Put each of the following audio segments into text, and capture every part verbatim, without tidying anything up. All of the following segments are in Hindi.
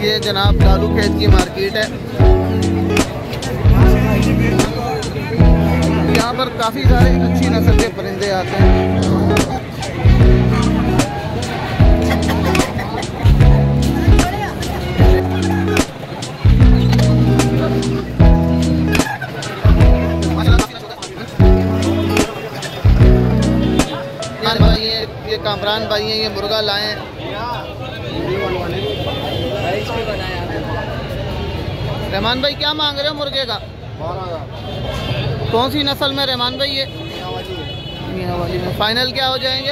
ये जनाब लालू खेत की मार्केट है। यहाँ पर काफ़ी सारे अच्छी नस्ल के परिंदे आते हैं। भाई ये ये कामरान भाई हैं, ये मुर्गा लाए हैं। रहमान भाई क्या मांग रहे हो मुर्गे का? कौन सी नस्ल में रहमान भाई? ये मियाँ वाली में। फाइनल क्या हो जाएंगे?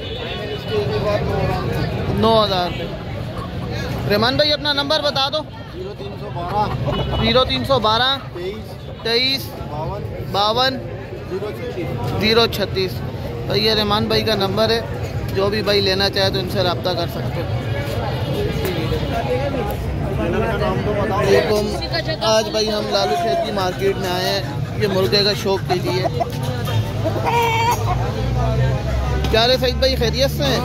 नौ हज़ार रुपये। रहमान भाई अपना नंबर बता दो। जीरो तीन सौ बारह जीरो तीन सौ बारह तेईस तेईस बावन बावन जीरो छत्तीस जीरो छत्तीस। तो ये रहमान भाई का नंबर है, जो भी भाई लेना चाहे तो इनसे रब्ता कर सकते हो। आज भाई हम लालू खेत की मार्केट में आए हैं ये मुर्गे का शौक के लिए। क्या रे सईद भाई, खैरियत से हैं?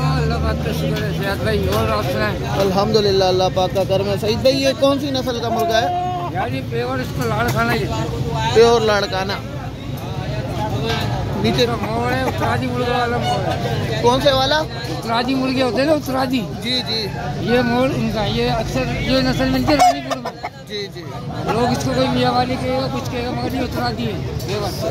अल्हम्दुलिल्लाह, अल्लाह पाक का करम है। सईद भाई ये कौन सी नस्ल का मुर्गा है? प्योर इसको लाड़काना ही प्योर लाड़काना। नीचे उत्तराजी मुर्गा वाला मोड़ है। कौन से वाला? उत्तराजी मुर्गे होते हैं ना, उत्तराजी। जी जी। ये मोड़ इनका, ये अक्सर ये नस्ल मिलती है रानीपुर में। जी जी। लोग इसको कोई मियाँ वाली कहेगा, कुछ कहेगा, मगर ये उत्तराजी है ये बात।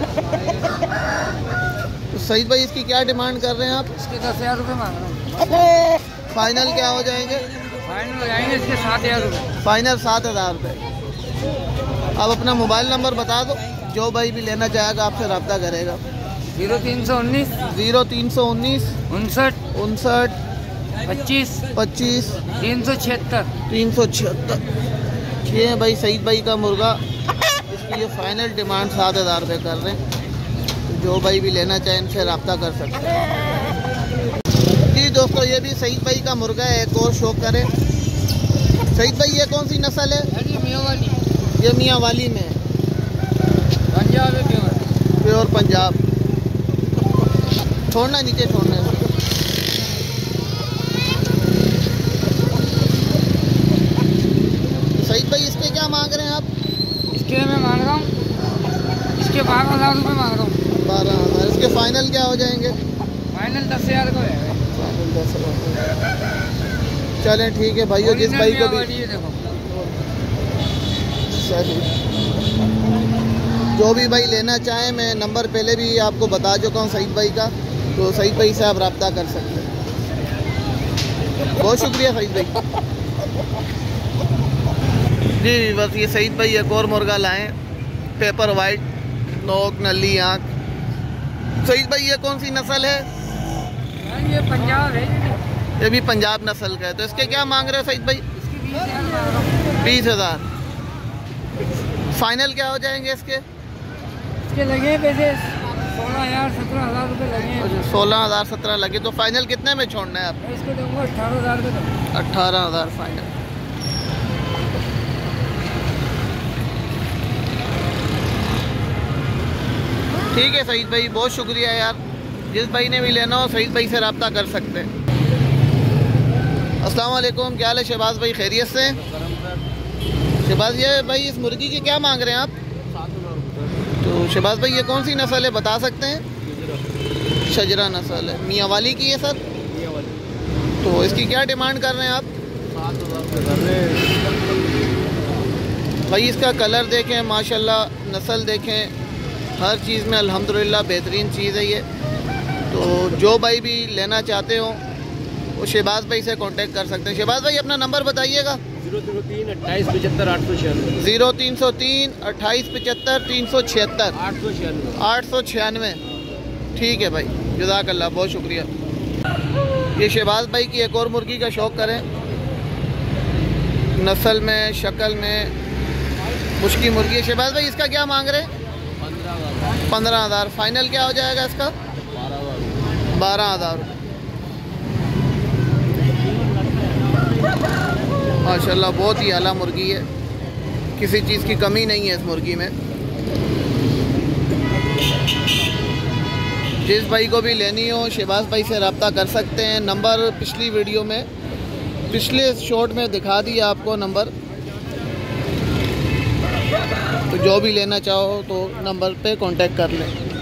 तो सईद भाई इसकी क्या डिमांड कर रहे हैं आप? इसके दस हज़ार रुपये मांग रहा हूँ। फाइनल क्या हो जाएंगे? फाइनल हो जाएंगे इसके सात हज़ार रुपये। फाइनल सात हज़ार रुपये। अब अपना मोबाइल नंबर बता दो, जो भाई भी लेना चाहेगा आपसे रब्ता करेगा। जीरो तीन सौ उन्नीस जीरो तीन सौ उन्नीस उनसठ उनसठ पच्चीस पच्चीस तीन सौ छिहत्तर तीन सौ छिहत्तर। ये है भाई सईद भाई का मुर्गा, इसकी ये फाइनल डिमांड सात हज़ार रुपये कर रहे हैं। तो जो भाई भी लेना चाहे इनसे रब्ता कर सकते हैं। जी दोस्तों, ये भी सईद भाई का मुर्गा है, एक और शो करें। सईद भाई ये कौन सी नस्ल है? मियाँ वाली। ये मियाँ वाली में पंजाब है, प्योर प्योर पंजाब। छोड़ना नीचे, छोड़ना है। सईद भाई इसके क्या मांग रहे हैं आप? इसके मैं मांग रहा हूँ, इसके बारह हज़ार रुपये मांग रहा हूँ। बारह हज़ार। इसके फाइनल क्या हो जाएंगे? फाइनल दस हज़ार को है। फाइनल दस हज़ार। चलें ठीक है भाइयों, जिस भाई को भी सही जो भी भाई लेना चाहे, मैं नंबर पहले भी आपको बता चुका हूँ सईद भाई का, तो सईद भाई से आप रब्ता कर सकते हैं। बहुत शुक्रिया सईद भाई। जी बस ये सईद भाई एक और मुर्गा लाएँ, पेपर वाइट, नोक नली आँख। सईद भाई ये कौन सी नस्ल है? ये पंजाब है। ये भी पंजाब नस्ल का है। तो इसके क्या मांग रहे हो सईद भाई? बीस हज़ार। फाइनल क्या हो जाएंगे इसके? इसके लगे पैसे सोलह हज़ार सत्रह हज़ार रुपये लगे। सोलह हज़ार सत्रह लगे। तो फाइनल कितने में छोड़ना है आप? इसको दूंगा अठारह हज़ार रुपये। अट्ठारह हज़ार फाइनल। ठीक है सईद भाई, बहुत शुक्रिया यार। जिस भाई ने भी लेना हो सईद भाई से रब्ता कर सकते हैं। अस्सलाम वालेकुम, क्या हाल है शहबाज भाई, खैरियत से? शहबाज ये भाई इस मुर्गी के क्या मांग रहे हैं आप? तो शहबाज भाई ये कौन सी नस्ल है बता सकते हैं? शजरा नस्ल है, मियाँ वाली की है सर। तो इसकी क्या डिमांड कर रहे हैं आप? भाई इसका कलर देखें, माशाल्लाह, नस्ल देखें, हर चीज़ में अल्हम्दुलिल्लाह बेहतरीन चीज़ है ये। तो जो भाई भी लेना चाहते हो वो शहबाज भाई से कांटेक्ट कर सकते हैं। शहबाज भाई अपना नंबर बताइएगा। जीरो तीन तीन अट्ठाईस पचहत्तर आठ सौ छियानवे ज़ीरो तीन सौ तीन अट्ठाईस पचहत्तर तीन सौ छिहत्तर आठ सौ छियानवे आठ सौ छियानवे। ठीक है भाई, जज़ाकल्लाह, बहुत शुक्रिया। ये शहबाज भाई की एक और मुर्गी का शौक़ करें, नस्ल में, शक्ल में मुश्की मुर्गी है। शहबाज भाई इसका क्या मांग रहे हैं? पंद्रह हज़ार। फाइनल क्या हो जाएगा इसका? बारह हज़ार। माशाल्लाह बहुत ही आला मुर्गी है, किसी चीज़ की कमी नहीं है इस मुर्गी में। जिस भाई को भी लेनी हो शहबाज भाई से रब्ता कर सकते हैं। नंबर पिछली वीडियो में पिछले शॉट में दिखा दिया आपको नंबर, तो जो भी लेना चाहो तो नंबर पे कांटेक्ट कर लें।